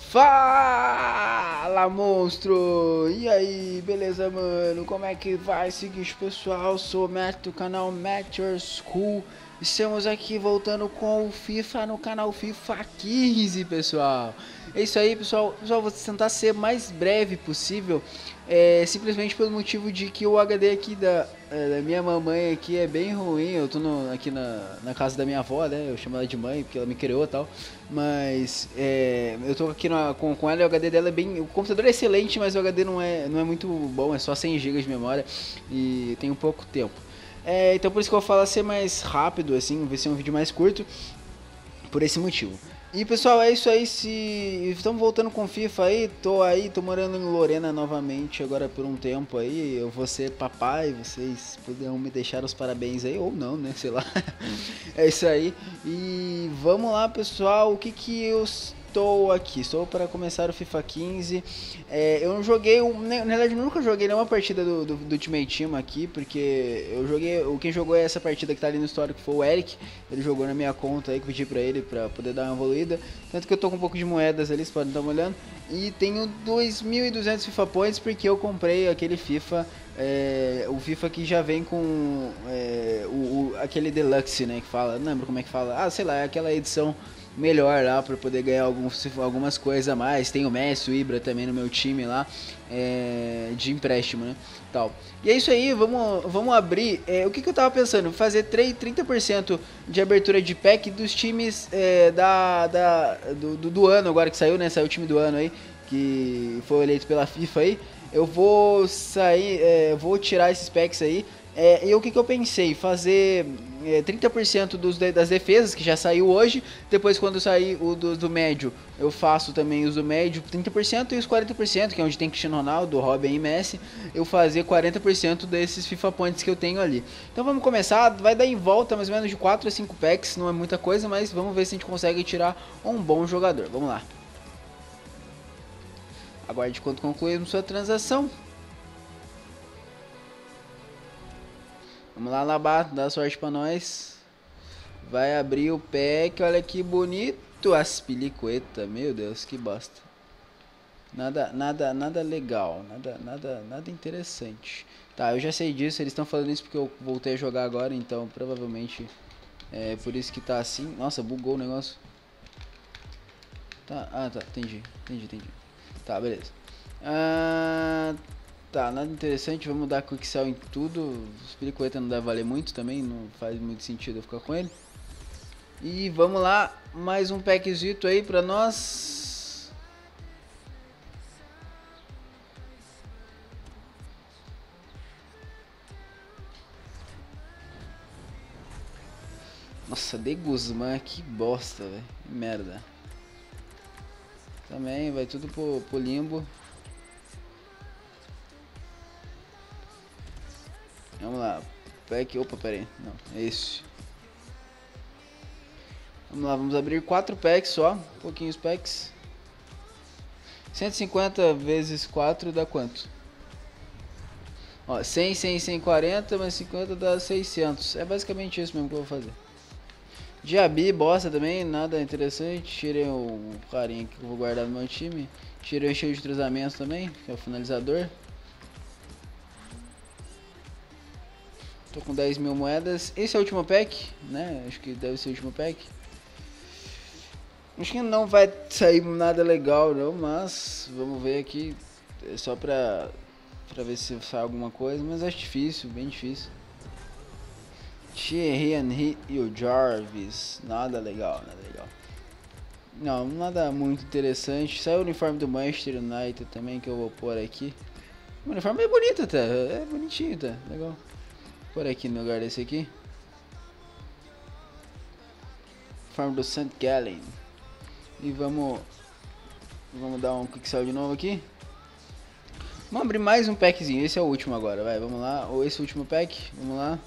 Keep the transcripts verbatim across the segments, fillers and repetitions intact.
Fala, monstro! E aí, beleza, mano? Como é que vai? Seguinte, pessoal, sou o Matt do canal Matt Your School. Estamos aqui voltando com o FIFA no canal FIFA quinze, pessoal. É isso aí, pessoal. Pessoal, vou tentar ser mais breve possível. É, simplesmente pelo motivo de que o H D aqui da, é, da minha mamãe aqui é bem ruim. Eu tô no, aqui na, na casa da minha avó, né? Eu chamo ela de mãe porque ela me criou e tal. Mas é, eu tô aqui na, com, com ela e o H D dela é bem... O computador é excelente, mas o H D não é, não é muito bom. É só cem gigas de memória e tem pouco tempo. É, então por isso que eu falo ser mais rápido, assim, vai ser um vídeo mais curto, por esse motivo. E pessoal, é isso aí, se estamos voltando com FIFA aí, tô aí, tô morando em Lorena novamente agora por um tempo aí, eu vou ser papai, vocês poderão me deixar os parabéns aí, ou não, né, sei lá. É isso aí, e vamos lá pessoal, o que que eu estou aqui? Estou para começar o FIFA quinze. É, eu não joguei, na verdade eu nunca joguei nenhuma partida do, do, do Ultimate Team aqui, porque eu joguei, quem jogou essa partida que tá ali no histórico foi o Eric. Ele jogou na minha conta aí, que eu pedi pra ele pra poder dar uma evoluída. Tanto que eu tô com um pouco de moedas ali, vocês podem estar olhando. E tenho dois mil e duzentos FIFA Points porque eu comprei aquele FIFA, é, o FIFA que já vem com é, o, o, aquele Deluxe, né, que fala, não lembro como é que fala, ah, sei lá, é aquela edição melhor lá para poder ganhar alguns, algumas coisas a mais. Tem o Messi, o Ibra também no meu time lá, é, de empréstimo, né? Tal. E é isso aí, vamos, vamos abrir. É, o que, que eu tava pensando? Fazer trinta por cento de abertura de pack dos times é, da, da, do, do, do ano agora que saiu, né? Saiu o time do ano aí, que foi eleito pela FIFA aí. Eu vou sair, é, vou tirar esses packs aí. É, e o que, que eu pensei? Fazer é, trinta por cento dos, das defesas, que já saiu hoje. Depois, quando sair o do, do médio, eu faço também os do médio trinta por cento. E os quarenta por cento, que é onde tem Cristiano Ronaldo, Robin e Messi, eu fazer quarenta por cento desses FIFA Points que eu tenho ali. Então vamos começar, vai dar em volta mais ou menos de quatro a cinco packs. Não é muita coisa, mas vamos ver se a gente consegue tirar um bom jogador. Vamos lá. Aguarde quando concluirmos sua transação. Vamos lá, Labá, dá sorte pra nós. Vai abrir o pack, olha que bonito as pelicuetas. Meu Deus, que bosta. Nada, nada, nada legal, nada, nada, nada interessante. Tá, eu já sei disso, eles estão falando isso porque eu voltei a jogar agora, então provavelmente é por isso que tá assim. Nossa, bugou o negócio. Tá, ah, tá, entendi, entendi, entendi. Tá, beleza. Ah... Tá, nada interessante, vamos dar quicksell em tudo. Os pericoeta não deve valer muito também, não faz muito sentido eu ficar com ele. E vamos lá, mais um packzito aí pra nós. Nossa, de Guzmán, que bosta, velho. Merda. Também vai tudo pro, pro limbo. Vamos lá, pack, opa, pera aí, não, é esse. Vamos lá, vamos abrir quatro packs só, pouquinhos packs. cento e cinquenta vezes quatro dá quanto? Ó, cem, cem, cento e quarenta, mais cinquenta dá seiscentos. É basicamente isso mesmo que eu vou fazer. Diaby, bosta também, nada interessante. Tirei o carinha que eu vou guardar no meu time. Tirei o cheio de cruzamentos também, que é o finalizador. Tô com dez mil moedas. Esse é o último pack, né? Acho que deve ser o último pack. Acho que não vai sair nada legal não, mas vamos ver aqui. É só pra, pra ver se sai alguma coisa, mas acho difícil, bem difícil. Thierry Henry e o Jarvis. Nada legal, nada legal. Não, nada muito interessante. Saiu o uniforme do Manchester United também, que eu vou pôr aqui. O uniforme é bonito até, é bonitinho, tá? Legal. Por aqui no lugar desse aqui. Farm do Saint Gallen. E vamos Vamos dar um quicksell de novo aqui. Vamos abrir mais um packzinho. Esse é o último agora, vai, vamos lá. Ou esse último pack, vamos lá.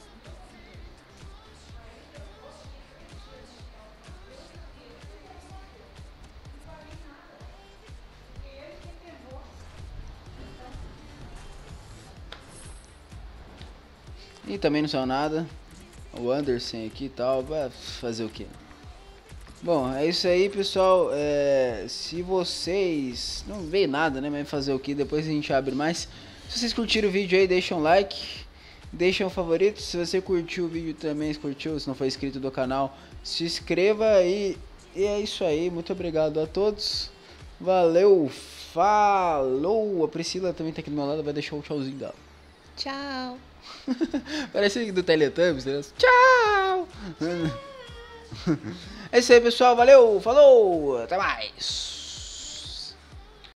E também não saiu nada. O Anderson aqui e tal, vai fazer o que? Bom, é isso aí, pessoal. É, se vocês... Não veio nada, né? Mas fazer o que? Depois a gente abre mais. Se vocês curtiram o vídeo aí, deixa um like. Deixa um favorito. Se você curtiu o vídeo também, se curtiu, se não for inscrito do canal, se inscreva aí. E é isso aí. Muito obrigado a todos. Valeu. Falou. A Priscila também tá aqui do meu lado. Vai deixar o tchauzinho dela. Tchau. Parece do Teletubbies, né? Tchau. É isso aí, pessoal. Valeu. Falou. Até mais.